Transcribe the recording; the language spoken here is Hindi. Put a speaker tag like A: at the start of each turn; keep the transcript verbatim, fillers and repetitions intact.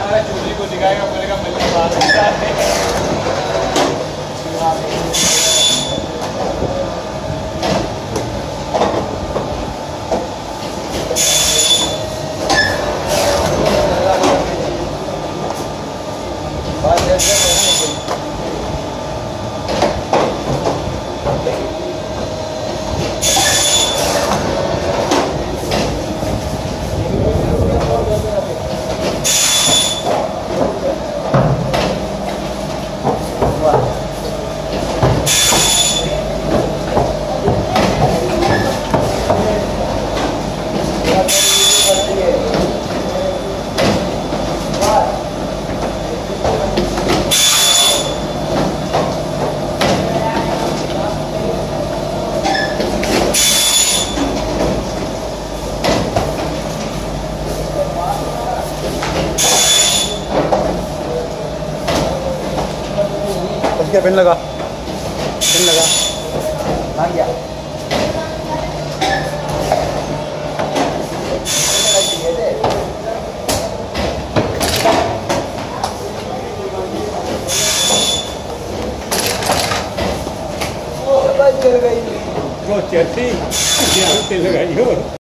A: हमारा चूल्ही को दिखाएगा, बोलेगा मल्ली बात
B: क्या पेन लगा पेन लगा आ गया
A: चल गई वो चलती लगाई हो।